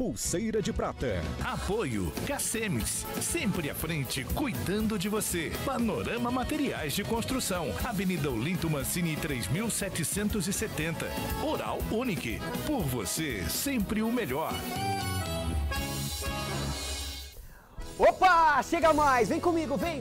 Pulseira de Prata. Apoio Cacemes, sempre à frente, cuidando de você. Panorama Materiais de Construção, Avenida Olinto Mancini 3770. Oral Unique, por você, sempre o melhor. Opa, chega mais, vem comigo, vem!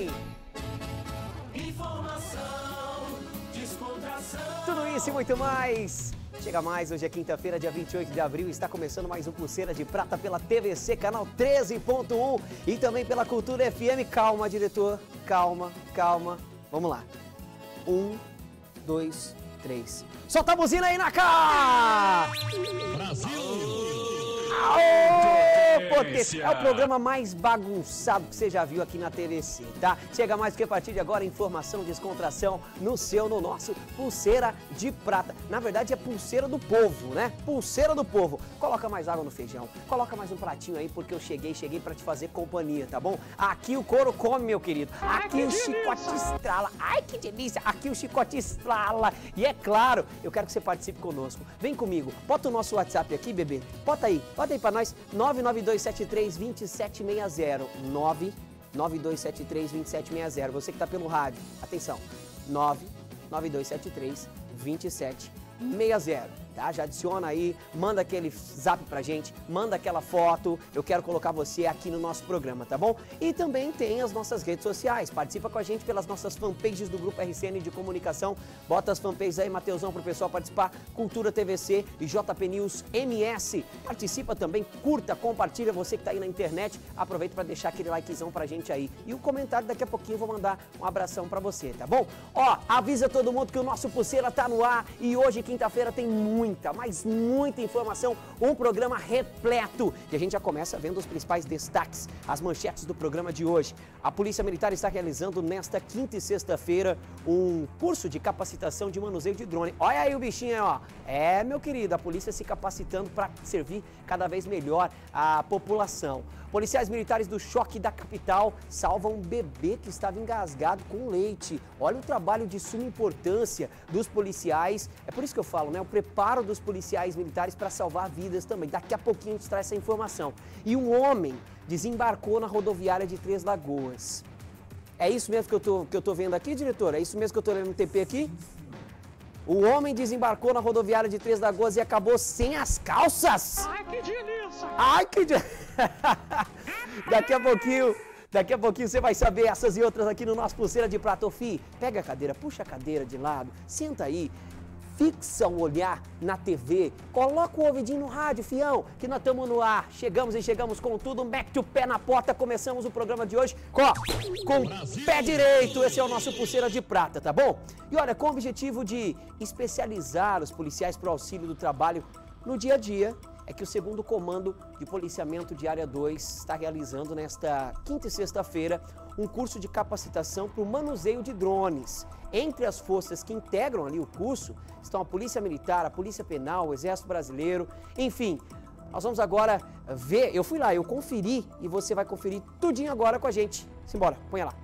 Informação, descontração. Tudo isso e muito mais. Chega mais, hoje é quinta-feira, dia 28 de abril, está começando mais um Pulseira de Prata pela TVC, canal 13.1 e também pela Cultura FM. Calma, diretor, calma. Vamos lá. 1, 2, 3. Solta a buzina aí na cá! Brasil! É o programa mais bagunçado que você já viu aqui na TVC, tá? Chega mais que a partir de agora, informação, descontração no nosso Pulseira de Prata. Na verdade é Pulseira do Povo, né? Pulseira do Povo. Coloca mais água no feijão, coloca mais um pratinho aí, porque eu cheguei pra te fazer companhia, tá bom? Aqui o couro come, meu querido. Aqui o chicote estrala. Ai, que delícia! Aqui o chicote estrala. E é claro, eu quero que você participe conosco. Vem comigo, bota o nosso WhatsApp aqui, bebê. Bota aí pra nós, 992732760, 992732760. Você que tá pelo rádio, atenção, 992732760, tá? Já adiciona aí, manda aquele zap pra gente, manda aquela foto, eu quero colocar você aqui no nosso programa, tá bom? E também tem as nossas redes sociais, participa com a gente pelas nossas fanpages do Grupo RCN de Comunicação, bota as fanpages aí, Mateusão, pro pessoal participar, Cultura TVC e JP News MS, participa também, curta, compartilha, você que tá aí na internet, aproveita para deixar aquele likezão pra gente aí, e o comentário daqui a pouquinho eu vou mandar um abração pra você, tá bom? Ó, avisa todo mundo que o nosso Pulseira tá no ar, e hoje, quinta-feira, tem muita informação, um programa repleto. E a gente já começa vendo os principais destaques, as manchetes do programa de hoje. A Polícia Militar está realizando nesta quinta e sexta-feira um curso de capacitação de manuseio de drone. Olha aí o bichinho, ó. É, meu querido, a polícia se capacitando para servir cada vez melhor a população. Policiais militares do choque da capital salvam um bebê que estava engasgado com leite. Olha o trabalho de suma importância dos policiais. É por isso que eu falo, né? O preparo dos policiais militares para salvar vidas também. Daqui a pouquinho a gente traz essa informação. E um homem desembarcou na rodoviária de Três Lagoas. É isso mesmo que eu tô vendo aqui, diretor? É isso mesmo que eu tô lendo no TP aqui? O homem desembarcou na rodoviária de Três Lagoas e acabou sem as calças. Ai, que delícia! Ai, que Daqui a pouquinho você vai saber essas e outras aqui no nosso Pulseira de Prata. Ô, Fih, pega a cadeira, puxa a cadeira de lado, senta aí. Fixa o olhar na TV, coloca o ouvidinho no rádio, fião, que nós estamos no ar. Chegamos com tudo, mete o pé na porta, começamos o programa de hoje com o pé direito. Esse é o nosso Pulseira de Prata, tá bom? E olha, com o objetivo de especializar os policiais para o auxílio do trabalho no dia a dia, é que o 2º Comando de Policiamento de Área 2 está realizando nesta quinta e sexta-feira um curso de capacitação para o manuseio de drones. Entre as forças que integram ali o curso estão a Polícia Militar, a Polícia Penal, o Exército Brasileiro, enfim. Nós vamos agora ver, eu fui lá, eu conferi e você vai conferir tudinho agora com a gente. Simbora, põe lá.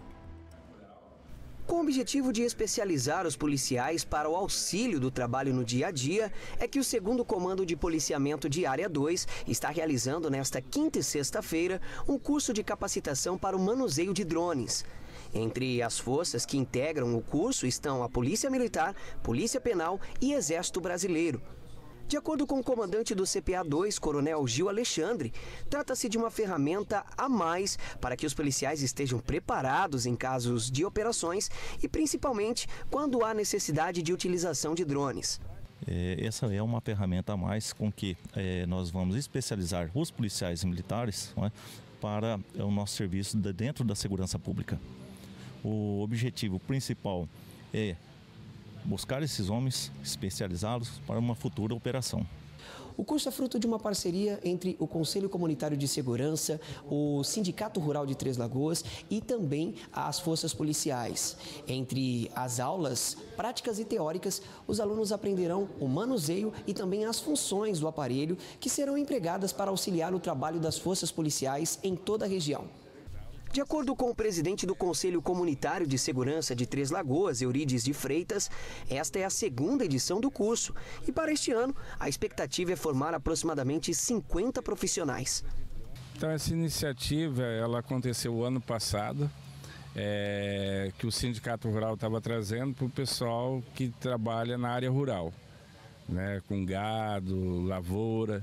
Com o objetivo de especializar os policiais para o auxílio do trabalho no dia a dia, é que o 2º Comando de Policiamento de Área 2 está realizando nesta quinta e sexta-feira um curso de capacitação para o manuseio de drones. Entre as forças que integram o curso estão a Polícia Militar, Polícia Penal e Exército Brasileiro. De acordo com o comandante do CPA-2, Coronel Gil Alexandre, trata-se de uma ferramenta a mais para que os policiais estejam preparados em casos de operações e principalmente quando há necessidade de utilização de drones. Essa é uma ferramenta a mais com que nós vamos especializar os policiais militares, não é, para o nosso serviço dentro da segurança pública. O objetivo principal é buscar esses homens, especializá-los para uma futura operação. O curso é fruto de uma parceria entre o Conselho Comunitário de Segurança, o Sindicato Rural de Três Lagoas e também as forças policiais. Entre as aulas práticas e teóricas, os alunos aprenderão o manuseio e também as funções do aparelho que serão empregadas para auxiliar o trabalho das forças policiais em toda a região. De acordo com o presidente do Conselho Comunitário de Segurança de Três Lagoas, Eurides de Freitas, esta é a segunda edição do curso e para este ano a expectativa é formar aproximadamente 50 profissionais. Então essa iniciativa ela aconteceu o ano passado, que o Sindicato Rural estava trazendo para o pessoal que trabalha na área rural, né, com gado, lavoura.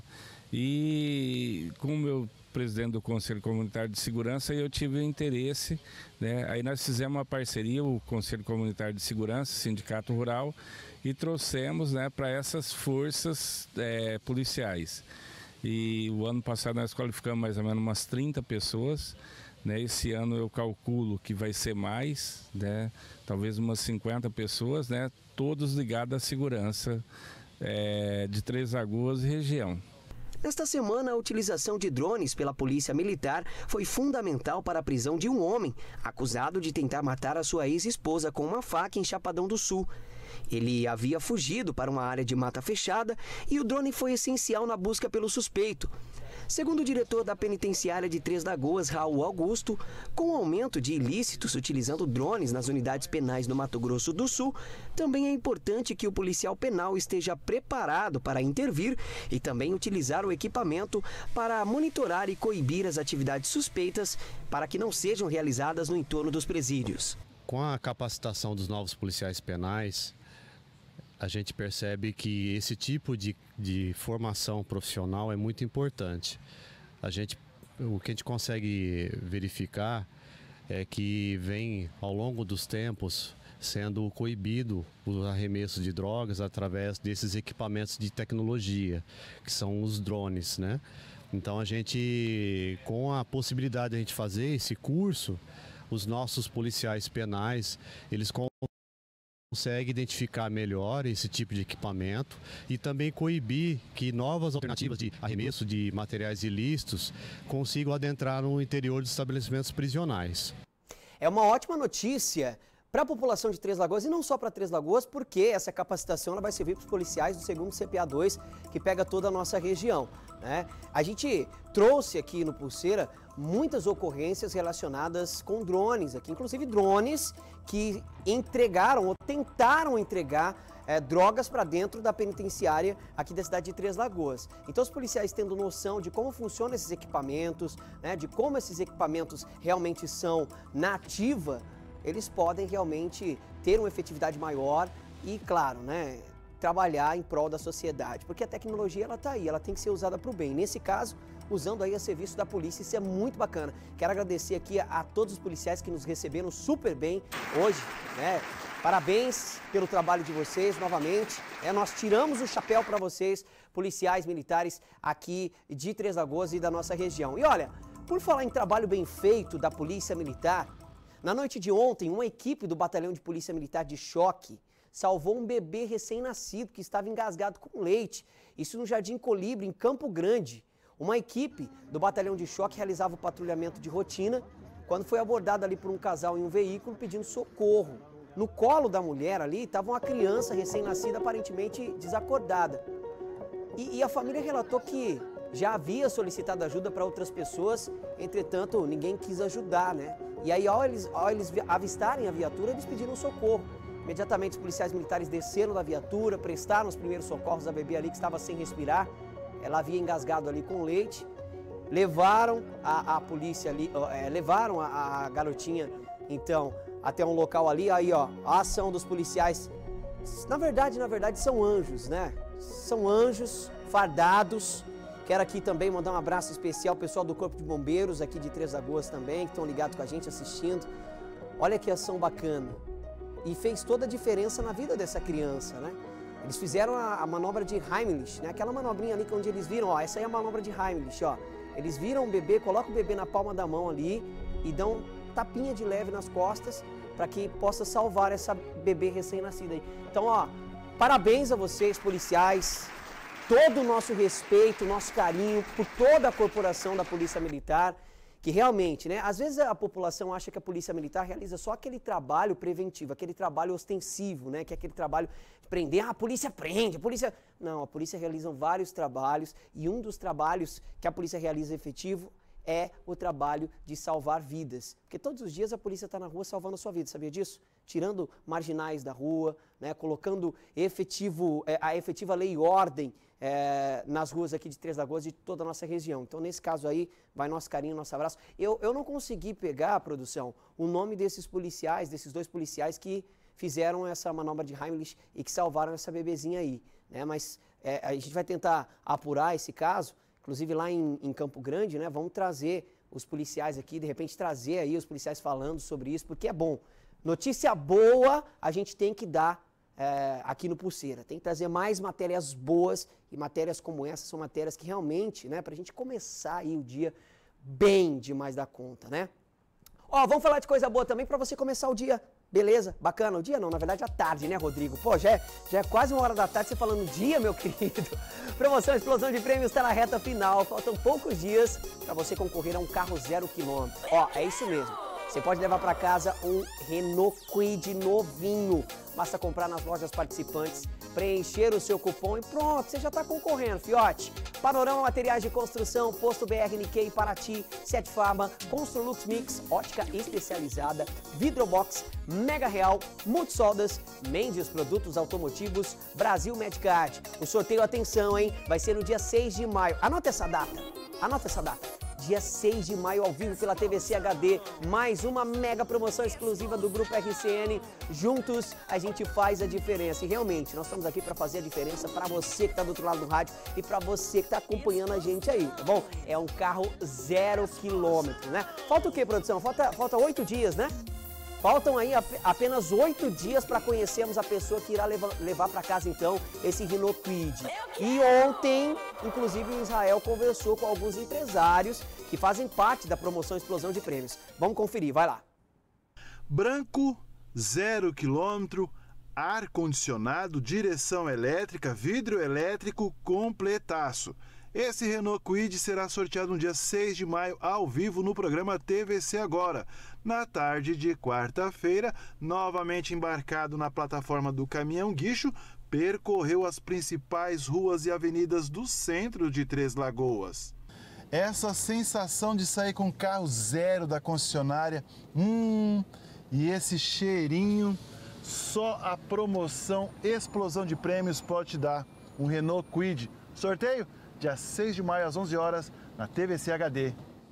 E como eu presidente do Conselho Comunitário de Segurança, eu tive interesse, né? Aí nós fizemos uma parceria, o Conselho Comunitário de Segurança, Sindicato Rural, e trouxemos, né, para essas forças policiais. E o ano passado nós qualificamos mais ou menos umas 30 pessoas, né? Esse ano eu calculo que vai ser mais, né? Talvez umas 50 pessoas, né? Todos ligados à segurança de Três Lagoas e região. Nesta semana, a utilização de drones pela Polícia Militar foi fundamental para a prisão de um homem acusado de tentar matar a sua ex-esposa com uma faca em Chapadão do Sul. Ele havia fugido para uma área de mata fechada e o drone foi essencial na busca pelo suspeito. Segundo o diretor da penitenciária de Três Lagoas, Raul Augusto, com o aumento de ilícitos utilizando drones nas unidades penais no Mato Grosso do Sul, também é importante que o policial penal esteja preparado para intervir e também utilizar o equipamento para monitorar e coibir as atividades suspeitas para que não sejam realizadas no entorno dos presídios. Com a capacitação dos novos policiais penais, a gente percebe que esse tipo de formação profissional é muito importante. O que a gente consegue verificar é que vem, ao longo dos tempos, sendo coibido o arremesso de drogas através desses equipamentos de tecnologia, que são os drones, né? Então, com a possibilidade de a gente fazer esse curso, os nossos policiais penais, eles consegue identificar melhor esse tipo de equipamento e também coibir que novas alternativas de arremesso de materiais ilícitos consigam adentrar no interior dos estabelecimentos prisionais. É uma ótima notícia para a população de Três Lagoas e não só para Três Lagoas, porque essa capacitação ela vai servir para os policiais do 2º CPA2, que pega toda a nossa região, né? A gente trouxe aqui no Pulseira muitas ocorrências relacionadas com drones aqui, inclusive drones que entregaram ou tentaram entregar drogas para dentro da penitenciária aqui da cidade de Três Lagoas. Então os policiais tendo noção de como funcionam esses equipamentos, né, de como esses equipamentos realmente são na ativa, eles podem realmente ter uma efetividade maior e, claro, né, trabalhar em prol da sociedade, porque a tecnologia ela está aí, ela tem que ser usada para o bem. Nesse caso, usando aí a serviço da polícia, isso é muito bacana. Quero agradecer aqui a todos os policiais que nos receberam super bem hoje, né? Parabéns pelo trabalho de vocês, novamente. Nós tiramos o chapéu para vocês, policiais militares aqui de Três Lagoas e da nossa região. E olha, por falar em trabalho bem feito da Polícia Militar, na noite de ontem, uma equipe do Batalhão de Polícia Militar de Choque salvou um bebê recém-nascido que estava engasgado com leite. Isso no Jardim Colibri, em Campo Grande. Uma equipe do Batalhão de Choque realizava o patrulhamento de rotina quando foi abordada ali por um casal em um veículo pedindo socorro. No colo da mulher ali estava uma criança recém-nascida, aparentemente desacordada. E a família relatou que já havia solicitado ajuda para outras pessoas, entretanto ninguém quis ajudar, né? E aí ao eles avistarem a viatura, eles pediram socorro. Imediatamente os policiais militares desceram da viatura, prestaram os primeiros socorros à bebê ali que estava sem respirar. Ela havia engasgado ali com leite. Levaram a polícia ali, levaram a garotinha, então, até um local ali. Aí, ó, a ação dos policiais, na verdade, são anjos, né? São anjos fardados. Quero aqui também mandar um abraço especial ao pessoal do Corpo de Bombeiros aqui de Três Lagoas também, que estão ligados com a gente, assistindo. Olha que ação bacana. E fez toda a diferença na vida dessa criança, né? Eles fizeram a manobra de Heimlich, né? Aquela manobrinha ali onde eles viram, ó, essa aí é a manobra de Heimlich, ó. Eles viram o bebê, colocam o bebê na palma da mão ali e dão tapinha de leve nas costas para que possa salvar essa bebê recém-nascida aí. Então, ó, parabéns a vocês, policiais. Todo o nosso respeito, nosso carinho por toda a corporação da Polícia Militar, que realmente, né, às vezes a população acha que a Polícia Militar realiza só aquele trabalho preventivo, aquele trabalho ostensivo, né, que é aquele trabalho de prender, a polícia prende, a polícia... Não, a polícia realiza vários trabalhos e um dos trabalhos que a polícia realiza efetivo é o trabalho de salvar vidas. Porque todos os dias a polícia está na rua salvando a sua vida, sabia disso? Tirando marginais da rua, né, colocando a efetiva lei e ordem nas ruas aqui de Três Lagoas e de toda a nossa região. Então, nesse caso aí, vai nosso carinho, nosso abraço. Eu não consegui pegar, produção, o nome desses policiais, desses 2 policiais que fizeram essa manobra de Heimlich e que salvaram essa bebezinha aí, né? Mas a gente vai tentar apurar esse caso, inclusive lá em Campo Grande, né? Vamos trazer os policiais aqui, de repente trazer aí os policiais falando sobre isso, porque é bom. Notícia boa a gente tem que dar aqui no Pulseira. Tem que trazer mais matérias boas, e matérias como essa são matérias que realmente, né, pra gente começar aí o dia bem demais da conta, né? Ó, vamos falar de coisa boa também pra você começar o dia. Beleza? Bacana? O dia não, na verdade a tarde, né, Rodrigo? Pô, já é quase 1h da tarde você falando dia, meu querido. Promoção Explosão de Prêmios está na reta final. Faltam poucos dias para você concorrer a um carro 0 km. Ó, é isso mesmo. Você pode levar para casa um Renault Kwid novinho. Basta comprar nas lojas participantes, preencher o seu cupom e pronto, você já está concorrendo, fiote. Panorama Materiais de Construção, Posto BR Nikkei, Paraty, Sete Farma, Construlux Mix, Ótica Especializada, Vidrobox, Mega Real, Multisoldas, Mendes Produtos Automotivos, Brasil Medcard. O sorteio, atenção, hein? Vai ser no dia 6 de maio. Anota essa data. Dia 6 de maio, ao vivo pela TVC HD, mais uma mega promoção exclusiva do Grupo RCN. Juntos a gente faz a diferença. E realmente, nós estamos aqui para fazer a diferença para você que está do outro lado do rádio e para você que está acompanhando a gente aí, tá bom? É um carro 0 km, né? Falta o quê, produção? Falta 8 dias, né? Faltam aí apenas 8 dias para conhecermos a pessoa que irá levar para casa, então, esse Renault Kwid. E ontem, inclusive, o Israel conversou com alguns empresários que fazem parte da promoção Explosão de Prêmios. Vamos conferir, vai lá. Branco, 0 km, ar-condicionado, direção elétrica, vidro elétrico, completaço. Esse Renault Kwid será sorteado no dia 6 de maio, ao vivo, no programa TVC Agora. Na tarde de quarta-feira, novamente embarcado na plataforma do caminhão guincho, percorreu as principais ruas e avenidas do centro de Três Lagoas. Essa sensação de sair com carro 0 da concessionária, e esse cheirinho, só a promoção Explosão de Prêmios pode te dar. Um Renault Kwid. Sorteio? Dia 6 de maio, às 11 horas, na TVC HD.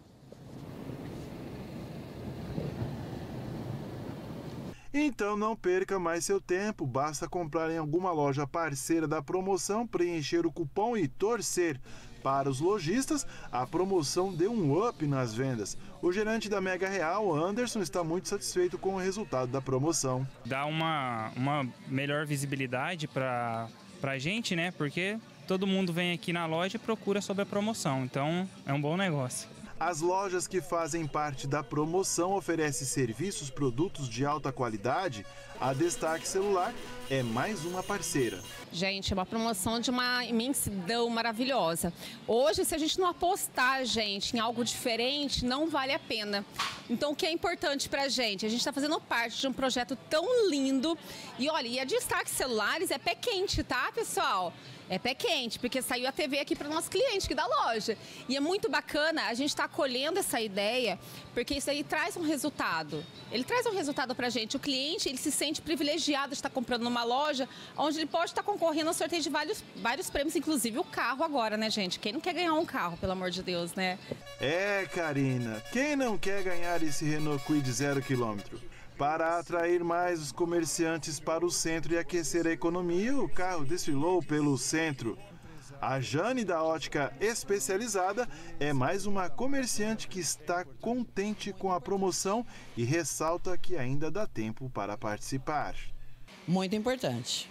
Então não perca mais seu tempo, basta comprar em alguma loja parceira da promoção, preencher o cupom e torcer. Para os lojistas, a promoção deu um up nas vendas. O gerente da Mega Real, Anderson, está muito satisfeito com o resultado da promoção. Dá uma melhor visibilidade para a gente, né? Porque todo mundo vem aqui na loja e procura sobre a promoção, então é um bom negócio. As lojas que fazem parte da promoção oferecem serviços, produtos de alta qualidade. A Destaque Celular é mais uma parceira. Gente, é uma promoção de uma imensidão maravilhosa. Hoje, se a gente não apostar, gente, em algo diferente, não vale a pena. Então, o que é importante pra gente? A gente está fazendo parte de um projeto tão lindo. E olha, e a Destaque Celulares é pé quente, tá, pessoal? É pé quente, porque saiu a TV aqui para o nosso cliente aqui da loja. E é muito bacana a gente estar acolhendo essa ideia, porque isso aí traz um resultado. Ele traz um resultado para a gente. O cliente, ele se sente privilegiado de estar comprando numa loja onde ele pode estar concorrendo ao sorteio de vários prêmios, inclusive o carro agora, né, gente? Quem não quer ganhar um carro, pelo amor de Deus, né? É, Karina, quem não quer ganhar esse Renault Kwid 0 km? Para atrair mais os comerciantes para o centro e aquecer a economia, o carro desfilou pelo centro. A Jane, da Ótica Especializada, é mais uma comerciante que está contente com a promoção e ressalta que ainda dá tempo para participar. Muito importante.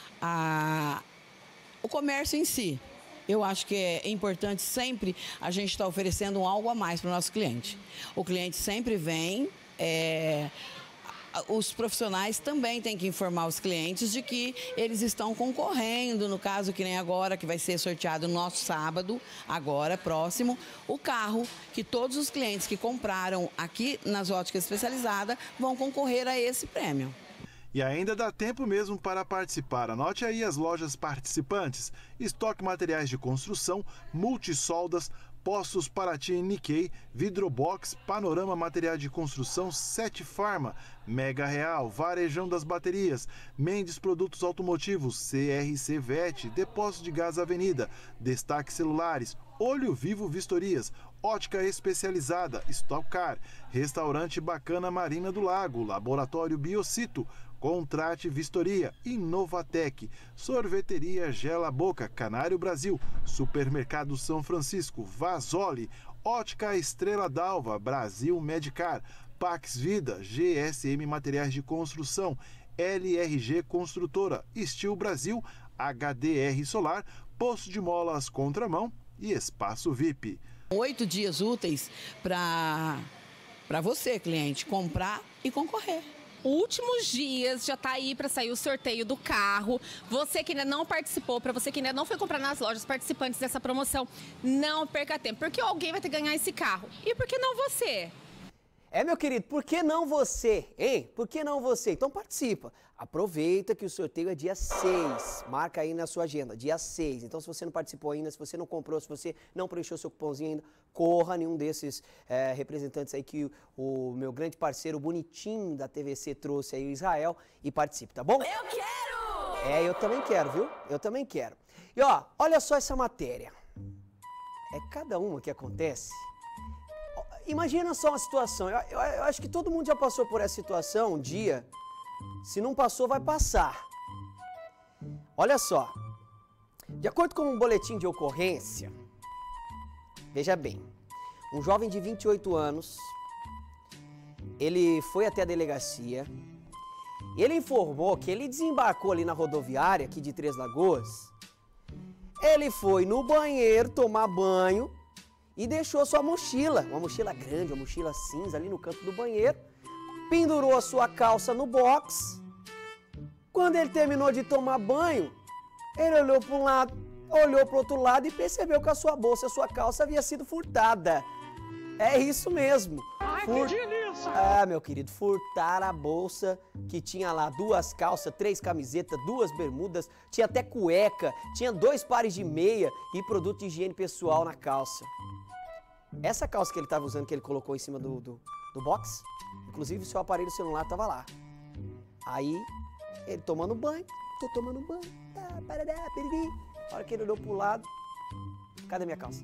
O comércio em si, eu acho que é importante sempre a gente estar oferecendo algo a mais para o nosso cliente. O cliente sempre vem... Os profissionais também têm que informar os clientes de que eles estão concorrendo, no caso que nem agora, que vai ser sorteado no nosso sábado, agora, próximo, o carro que todos os clientes que compraram aqui nas Óticas Especializadas vão concorrer a esse prêmio. E ainda dá tempo mesmo para participar. Anote aí as lojas participantes: Estoque Materiais de Construção, Multisoldas, Postos Paraty e Nikkei, Vidrobox, Panorama Materiais de Construção, 7 Farma, Mega Real, Varejão das Baterias, Mendes Produtos Automotivos, CRC VET, Depósito de Gás Avenida, Destaque Celulares, Olho Vivo Vistorias, Ótica Especializada, Stock Car, Restaurante Bacana Marina do Lago, Laboratório Biocito, Contrate Vistoria, Inovatec, Sorveteria Gela Boca, Canário Brasil, Supermercado São Francisco, Vasoli, Ótica Estrela d'Alva, Brasil Medicar, Pax Vida, GSM Materiais de Construção, LRG Construtora, Steel Brasil, HDR Solar, Poço de Molas Contramão e Espaço VIP. 8 dias úteis para você, cliente, comprar e concorrer. Últimos dias, já tá aí para sair o sorteio do carro. Você que ainda não participou, para você que ainda não foi comprar nas lojas participantes dessa promoção, não perca tempo, porque alguém vai ter que ganhar esse carro. E por que não você? Meu querido, por que não você, hein? Por que não você? Então participa. Aproveita que o sorteio é dia 6. Marca aí na sua agenda, dia 6. Então se você não participou ainda, se você não comprou, se você não preencheu seu cupomzinho ainda, corra nenhum desses representantes aí que o meu grande parceiro bonitinho da TVC trouxe aí, o Israel, e participe, tá bom? Eu quero! Eu também quero, viu? Eu também quero. E ó, olha só essa matéria. É cada uma que acontece. Imagina só uma situação, eu acho que todo mundo já passou por essa situação um dia, se não passou, vai passar. Olha só, de acordo com um boletim de ocorrência, veja bem, um jovem de 28 anos, ele foi até a delegacia, ele informou que ele desembarcou ali na rodoviária aqui de Três Lagoas, ele foi no banheiro tomar banho, e deixou sua mochila, uma mochila grande, uma mochila cinza ali no canto do banheiro, pendurou a sua calça no box. Quando ele terminou de tomar banho, ele olhou para um lado, olhou para o outro lado e percebeu que a sua bolsa, a sua calça havia sido furtada. É isso mesmo. Ai, que delícia! Meu querido, furtaram a bolsa que tinha lá 2 calças, 3 camisetas, 2 bermudas, tinha até cueca, tinha 2 pares de meia e produto de higiene pessoal na calça. Essa calça que ele estava usando, que ele colocou em cima do box, inclusive seu aparelho celular estava lá. Aí, ele tomando banho, tô tomando banho, a hora que ele olhou pro lado, cadê minha calça?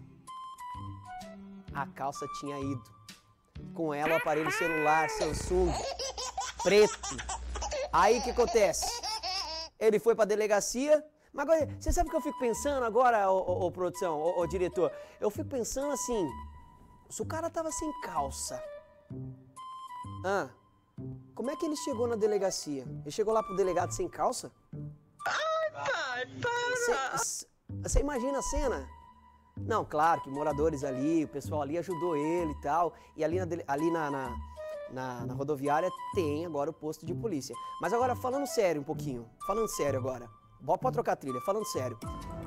A calça tinha ido. Com ela o aparelho celular Samsung, preto. Aí o que acontece? Ele foi pra delegacia. Mas agora, você sabe o que eu fico pensando agora, ô produção, ô diretor? Eu fico pensando assim, se o cara tava sem calça, como é que ele chegou na delegacia? Ele chegou lá pro delegado sem calça? Ai, pai, para! Você imagina a cena? Não, claro que moradores ali, o pessoal ali ajudou ele e tal, e ali na rodoviária tem agora o posto de polícia. Mas agora, falando sério um pouquinho, falando sério agora, pode trocar a trilha, falando sério.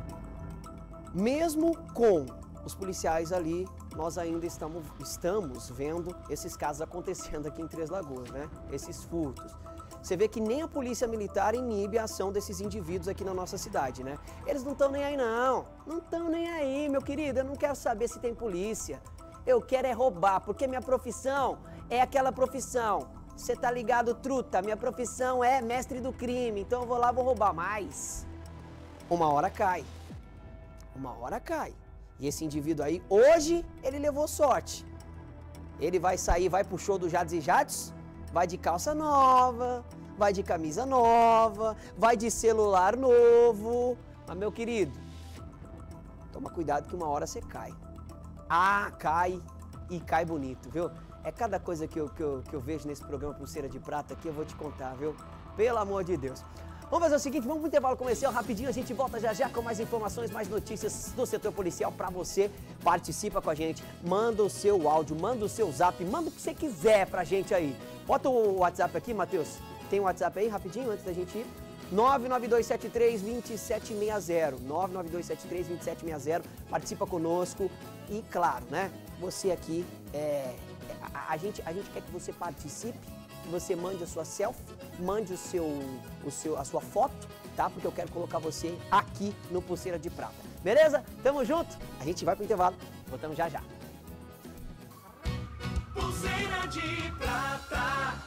Mesmo com os policiais ali, nós ainda estamos vendo esses casos acontecendo aqui em Três Lagoas, né? Esses furtos. Você vê que nem a polícia militar inibe a ação desses indivíduos aqui na nossa cidade, né? Eles não estão nem aí não, não estão nem aí, meu querido, eu não quero saber se tem polícia. Eu quero é roubar, porque minha profissão é aquela profissão. Você tá ligado, truta? Minha profissão é mestre do crime, então eu vou lá, vou roubar mais. Uma hora cai. Uma hora cai. E esse indivíduo aí, hoje, ele levou sorte. Ele vai sair, vai pro show do Jades e Jades, vai de calça nova, vai de camisa nova, vai de celular novo. Mas, meu querido, toma cuidado que uma hora você cai. Cai e cai bonito, viu? É cada coisa que eu vejo nesse programa Pulseira de Prata que eu vou te contar, viu? Pelo amor de Deus. Vamos fazer o seguinte, vamos pro intervalo comercial rapidinho, a gente volta já com mais informações, mais notícias do setor policial pra você. Participa com a gente, manda o seu áudio, manda o seu zap, manda o que você quiser pra gente aí. Bota o WhatsApp aqui, Matheus. Tem o WhatsApp aí, rapidinho, antes da gente ir. 99273-2760. 99273-2760. Participa conosco. E claro, né? Você aqui, a gente quer que você participe, que você mande a sua selfie, mande a sua foto, tá? Porque eu quero colocar você aqui no Pulseira de Prata. Beleza? Tamo junto? A gente vai pro intervalo Voltamos já já. Pulseira de prata.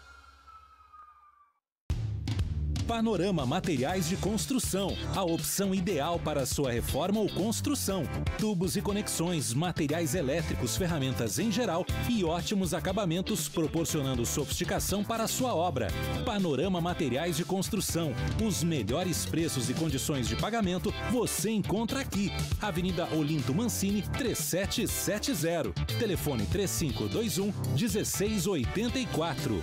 Panorama Materiais de Construção, a opção ideal para sua reforma ou construção. Tubos e conexões, materiais elétricos, ferramentas em geral e ótimos acabamentos, proporcionando sofisticação para a sua obra. Panorama Materiais de Construção, os melhores preços e condições de pagamento você encontra aqui. Avenida Olinto Mancini, 3770. Telefone 3521-1684.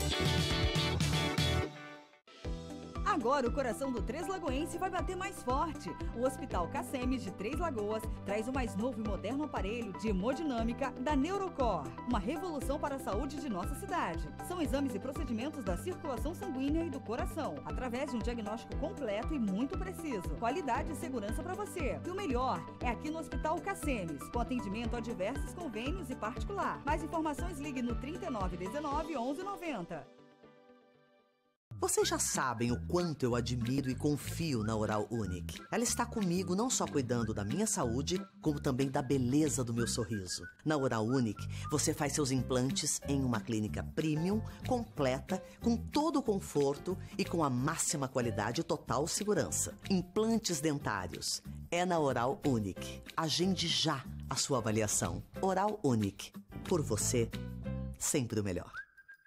Agora o coração do Três Lagoense vai bater mais forte. O Hospital Cacemes de Três Lagoas traz o mais novo e moderno aparelho de hemodinâmica da Neurocor. Uma revolução para a saúde de nossa cidade. São exames e procedimentos da circulação sanguínea e do coração, através de um diagnóstico completo e muito preciso. Qualidade e segurança para você. E o melhor é aqui no Hospital Cacemes, com atendimento a diversos convênios e particular. Mais informações, ligue no 3919 1190. Vocês já sabem o quanto eu admiro e confio na Oral Unique. Ela está comigo não só cuidando da minha saúde, como também da beleza do meu sorriso. Na Oral Unique, você faz seus implantes em uma clínica premium, completa, com todo o conforto e com a máxima qualidade e total segurança. Implantes dentários. É na Oral Unique. Agende já a sua avaliação. Oral Unique. Por você, sempre o melhor.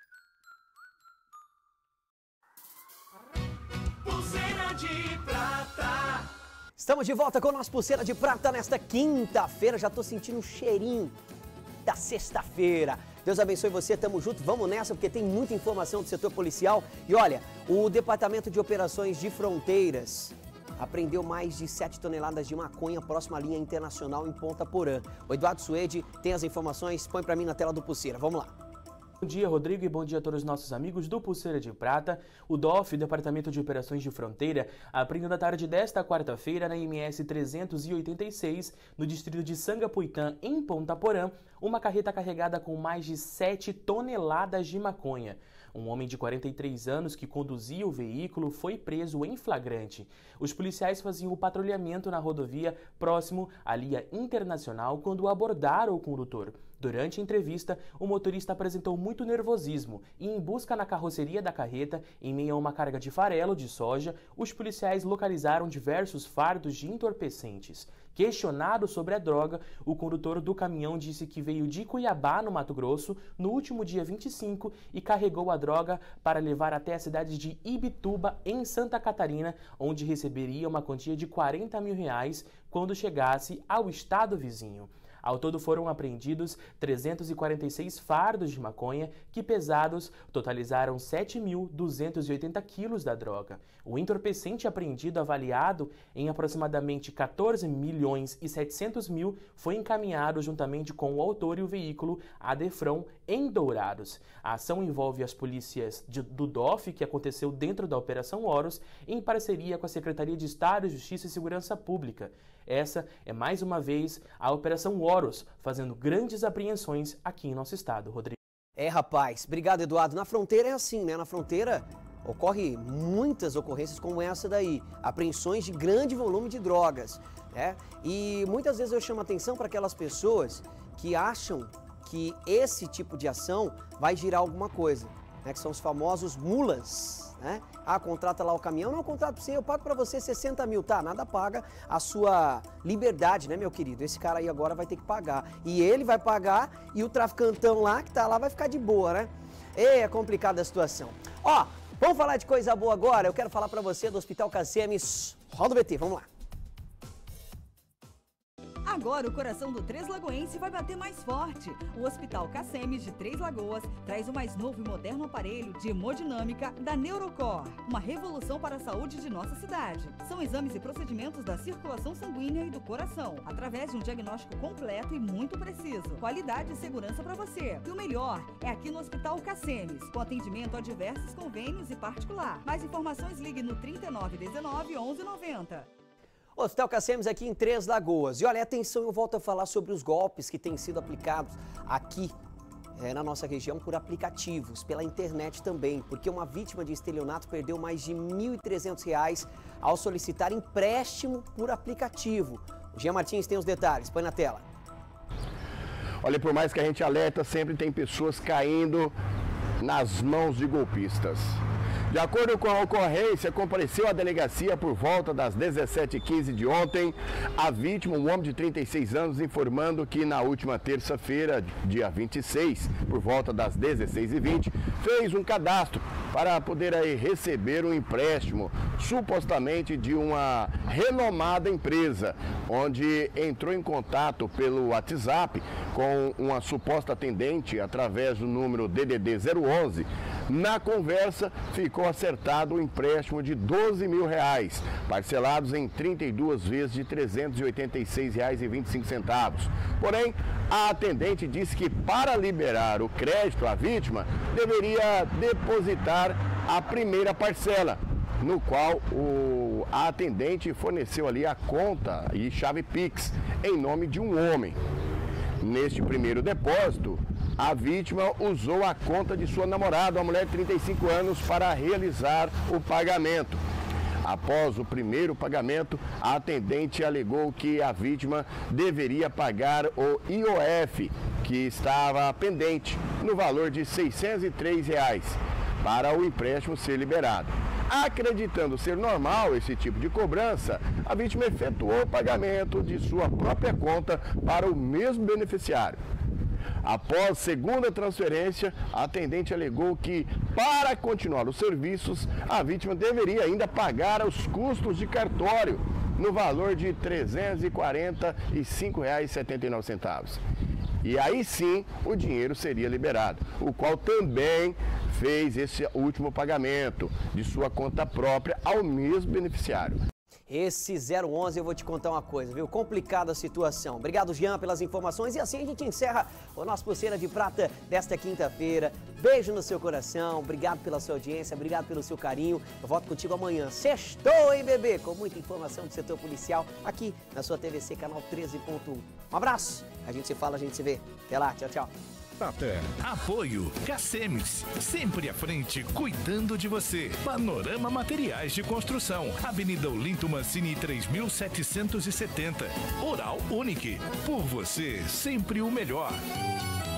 Pulseira de prata. Estamos de volta com o nosso Pulseira de Prata nesta quinta-feira. Já tô sentindo um cheirinho da sexta-feira. Deus abençoe você, tamo junto, vamos nessa, porque tem muita informação do setor policial. E olha, o Departamento de Operações de Fronteiras apreendeu mais de 7 toneladas de maconha próximo à linha internacional em Ponta Porã. O Eduardo Suede tem as informações, põe pra mim na tela do Pulseira, vamos lá. Bom dia, Rodrigo, e bom dia a todos os nossos amigos do Pulseira de Prata. O DOF, Departamento de Operações de Fronteira, apreendeu na tarde desta quarta-feira, na MS 386, no distrito de Sangapuitã, em Ponta Porã, uma carreta carregada com mais de 7 toneladas de maconha. Um homem de 43 anos que conduzia o veículo foi preso em flagrante. Os policiais faziam o patrulhamento na rodovia próximo à linha internacional quando abordaram o condutor. Durante a entrevista, o motorista apresentou muito nervosismo e, em busca na carroceria da carreta, em meio a uma carga de farelo de soja, os policiais localizaram diversos fardos de entorpecentes. Questionado sobre a droga, o condutor do caminhão disse que veio de Cuiabá, no Mato Grosso, no último dia 25 e carregou a droga para levar até a cidade de Ibituba, em Santa Catarina, onde receberia uma quantia de R$40 mil quando chegasse ao estado vizinho. Ao todo foram apreendidos 346 fardos de maconha que, pesados, totalizaram 7.280 quilos da droga. O entorpecente apreendido, avaliado em aproximadamente 14 milhões e 700 mil, foi encaminhado juntamente com o autor e o veículo a Defrão, em Dourados. A ação envolve as polícias do DOF, que aconteceu dentro da Operação Horus, em parceria com a Secretaria de Estado de Justiça e Segurança Pública. Essa é mais uma vez a Operação Horus, fazendo grandes apreensões aqui em nosso estado, Rodrigo. É, rapaz, obrigado, Eduardo. Na fronteira é assim, né? Na fronteira ocorre muitas ocorrências como essa daí, apreensões de grande volume de drogas, né? E muitas vezes eu chamo a atenção para aquelas pessoas que acham que esse tipo de ação vai girar alguma coisa, né? Que são os famosos mulas. Né? Ah, contrata lá o caminhão, não, contrato sim, eu pago pra você 60 mil, tá? Nada paga a sua liberdade, né, meu querido? Esse cara aí agora vai ter que pagar. E ele vai pagar e o traficantão lá, que tá lá, vai ficar de boa, né? É complicada a situação. Ó, vamos falar de coisa boa agora? Eu quero falar pra você do Hospital Cacemes. Roda o BT, vamos lá. Agora o coração do Três Lagoense vai bater mais forte. O Hospital Cacemes de Três Lagoas traz o mais novo e moderno aparelho de hemodinâmica da Neurocor. Uma revolução para a saúde de nossa cidade. São exames e procedimentos da circulação sanguínea e do coração, através de um diagnóstico completo e muito preciso. Qualidade e segurança para você. E o melhor é aqui no Hospital Cacemes, com atendimento a diversos convênios e particular. Mais informações, ligue no 3919 1190. Hospital Cacemes aqui em Três Lagoas. E olha, atenção, eu volto a falar sobre os golpes que têm sido aplicados aqui na nossa região por aplicativos, pela internet também, porque uma vítima de estelionato perdeu mais de R$ 1.300 ao solicitar empréstimo por aplicativo. O Jean Martins tem os detalhes, põe na tela. Olha, por mais que a gente alerta, sempre tem pessoas caindo nas mãos de golpistas. De acordo com a ocorrência, compareceu à delegacia por volta das 17h15 de ontem a vítima, um homem de 36 anos, informando que na última terça-feira, dia 26, por volta das 16h20, fez um cadastro para poder aí receber um empréstimo, supostamente de uma renomada empresa, onde entrou em contato pelo WhatsApp com uma suposta atendente através do número DDD 011. Na conversa, ficou acertado um empréstimo de R$12 mil, parcelados em 32 vezes de R$ 386,25. Porém, a atendente disse que para liberar o crédito à vítima, deveria depositar a primeira parcela, no qual a atendente forneceu ali a conta e chave Pix em nome de um homem. Neste primeiro depósito, a vítima usou a conta de sua namorada, uma mulher de 35 anos, para realizar o pagamento. Após o primeiro pagamento, a atendente alegou que a vítima deveria pagar o IOF, que estava pendente, no valor de R$ 603, para o empréstimo ser liberado. Acreditando ser normal esse tipo de cobrança, a vítima efetuou o pagamento de sua própria conta para o mesmo beneficiário. Após segunda transferência, a atendente alegou que, para continuar os serviços, a vítima deveria ainda pagar os custos de cartório, no valor de R$ 345,79. E aí sim, o dinheiro seria liberado, o qual também fez esse último pagamento de sua conta própria ao mesmo beneficiário. Esse 011, eu vou te contar uma coisa, viu? Complicada a situação. Obrigado, Jean, pelas informações. E assim a gente encerra o nosso Pulseira de Prata desta quinta-feira. Beijo no seu coração. Obrigado pela sua audiência, obrigado pelo seu carinho. Eu volto contigo amanhã. Sextou, hein, bebê? Com muita informação do setor policial aqui na sua TVC, canal 13.1. Um abraço. A gente se fala, a gente se vê. Até lá. Tchau, tchau. Apoio Cacemes, sempre à frente, cuidando de você. Panorama Materiais de Construção, Avenida Olinto Mancini 3770. Oral Unique, por você, sempre o melhor.